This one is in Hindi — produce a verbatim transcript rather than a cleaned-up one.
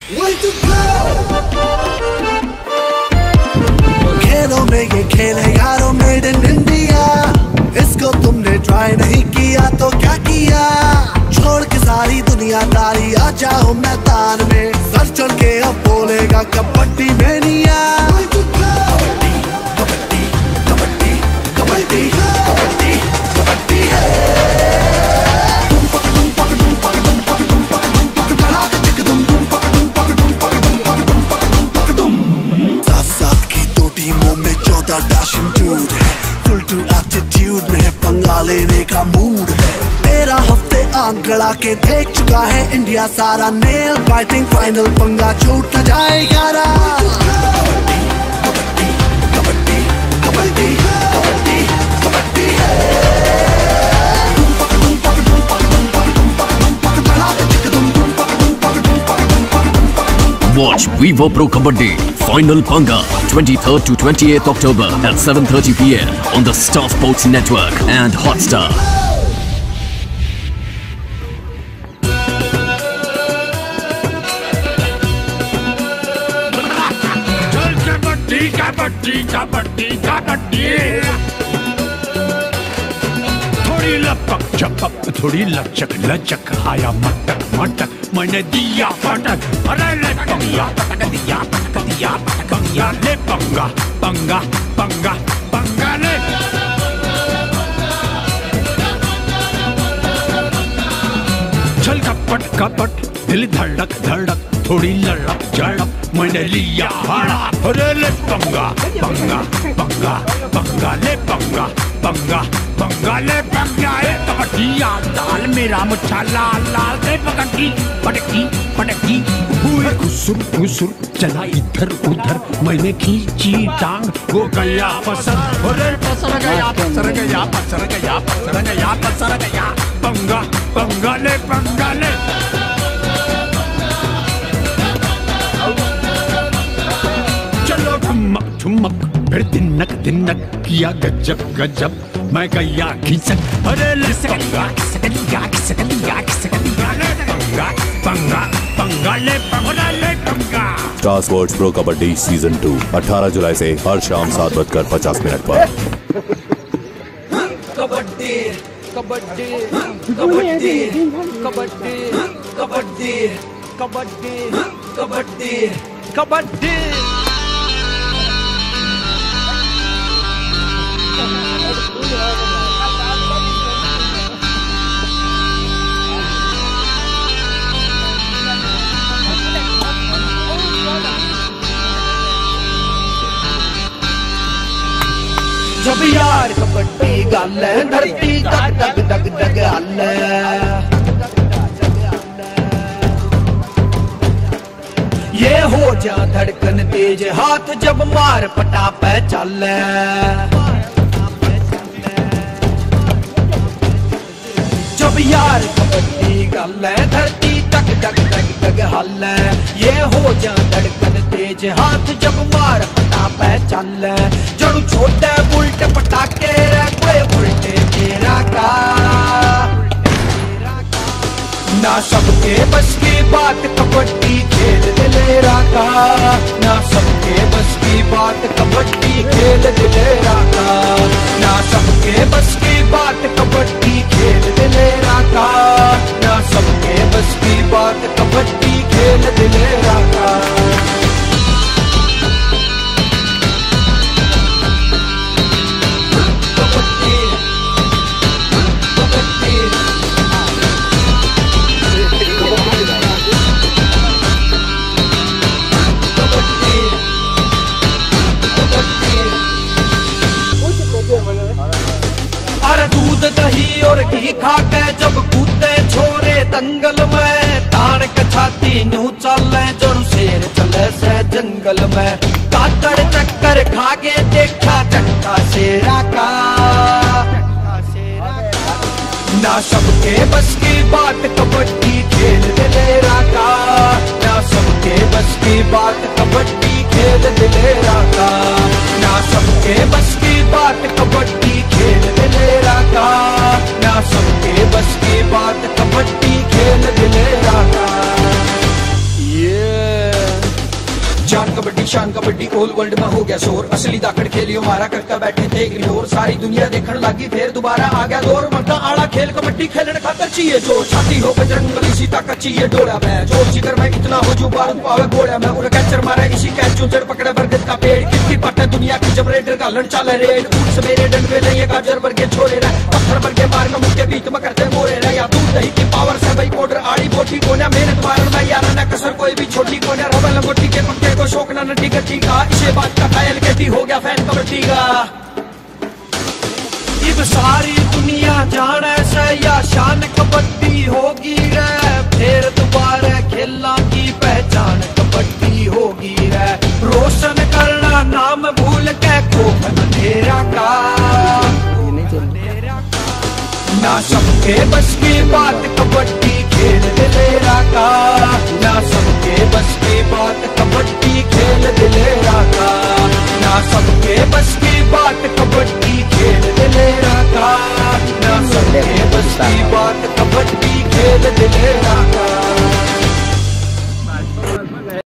खेलों में ये खेल है यारों, मेड इन इंडिया। इसको तुमने ट्राई नहीं किया तो क्या किया? छोड़ के सारी दुनियादारी आ जाओ मैदान में। सर चढ़ के अब बोलेगा kabaddi mania. Kabaddi kabaddi kabaddi kabaddi kabaddi kabaddi dashing dude है, फुल टू एटीट्यूड में पंगा लेने का मूड है। तेरह हफ्ते आंकड़ा के देख चुका है इंडिया सारा। नेल फाइटिंग फाइनल पंगा छूट न जाएगा। Kabaddi kabaddi kabaddi kabaddi kabaddi kabaddi Watch Vivo Pro Kabaddi Final Panga twenty-third to twenty-eighth October at seven thirty p m on the Star Sports Network and Hotstar. Kabaddi, kabaddi, kabaddi, kabaddi. थोड़ी लपक चपक, थोड़ी लचक लचक, आया मटक मटक, मैंने दिया फटक। अरे ले पंगा, पटक दिया, पटक दिया, पटक दिया, ले पंगा, पंगा, पंगा, पंगा ले। चल कपट कपट, दिल धड़क धड़क, थोड़ी लड़क झड़क, मैंने लिया भाड़ा। अरे ले पंगा, पंगा, पंगा, पंगा ले पंगा, पंगा, पंगा ले पंगा। कबड्डिया दाल मेरा मुच्छा लाल लाल से पकड़ी, पटकी पटकी हुई घुसुर घुसुर, चला इधर उधर, मैंने खींची टांग, वो गया पसर। अरे पसर गया पसर गया पसर गया पसर गया पसर गया। पंगा पंगा ले पंगा ले। चलो ठुमक ठुमक, फिर तिनक तिनक, किया गजब गजब, मैं गया खिसक। अरे ले पंगा किसकलिया किसकलिया किसकलिया ले पंगा, पंगा पंगा ले पंगा ले पंगा। Star sports pro kabaddi season two अठारह जुलाई से हर शाम सात बजकर पचास मिनट पर। कबड्डी कबड्डी कबड्डी कबड्डी कबड्डी कबड्डी कबड्डी कबड्डी। जब यार कबड्डी गल धरती दग दग दग दग हल। ये हो जा धड़कन तेज, हाथ जब मार पटा पे चल। जब यार कबड्डी गल धरती दग दग दग दग हल। ये हो जा धड़कन तेज, हाथ जब मार पटा पे चल। जड़ू छोटे बुलट पटाके कोई उल्टे तेरा का। ना सबके बस की बात कबड्डी खेल दिलेरा का। ना सबके बस की बात कबड्डी खेल दिलेरा का। ना सबके बस की बात कबड्डी खेल दिलेरा का। ना सबके बस की बात कबड्डी खेल दिलेरा का। दही और घी खा के जब कूदे छोरे दंगल में, ताड़ के छाती नू चले जरू शेर चले से जंगल में। कातड़ चक्कर खा के देखा चट्टा शेरा का। ना सबके बस की बात कबड्डी खेल दिलेरा का। ना सबके बस की बात कबड्डी खेल दिलेरा का। ना सबके बस की बात कबड्डी खेल दिलेरा का। ना सबके बस की बात कबड्डी खेल दिलेरा का। ये शान कबड्डी शान कबड्डी ऑल वर्ल्ड में हो गया शोर, असली दाकड़ खेलियो मारा कक्का बैठे थे इग्नोर, सारी दुनिया देखने लगी फिर दोबारा आ गया दौर, मर्दा आड़ा खेल कबड्डी खेलने खातर चाहिए जो, छाती हो बजरंग बली सी ताकत चाहिए डोड़ा में, जोर जिगर में इतना हो जो बारूद पावे घोड़ा में, उड़ कैचर मारा इसी कैच चूचड़ पकड़े बरगद का पेड़, कितनी पट्टे दुनिया की जब रेडर का लड़ चाले रेड, ऊट सवेरे डंडवे नहीं गाजर वर्गे छोड़े रहे, पत्थर वर्गे मार में मुक्के बीच में करते मोरे रहे, या दूध दही की पावर से भाई बॉर्डर आड़ी बोटी को ना मेहनत मारन में यार ना कसर कोई भी छोटी को ना रबल लंगोटी के पक्के को शौक ना नटी गटी का, इसे बात का कायल कहती हो गया फैन कबड्डी का। इब सारी दुनिया जाने से या शान कबड्डी होगी रे, फिर दोबारा खेलना की पहचान कबड्डी होगी रे, रोशन करना नाम भूल के खौफ अंधेरा का, ना सबके बस की बात कबड्डी खेल दिलेरा का, ना सबके बस की बात कबड्डी खेल दिलेरा का, ना सबके बस की बात कबड्डी खेल दिलेरा का, ना सबके बस की बात कबड्डी खेल दिलेरा का।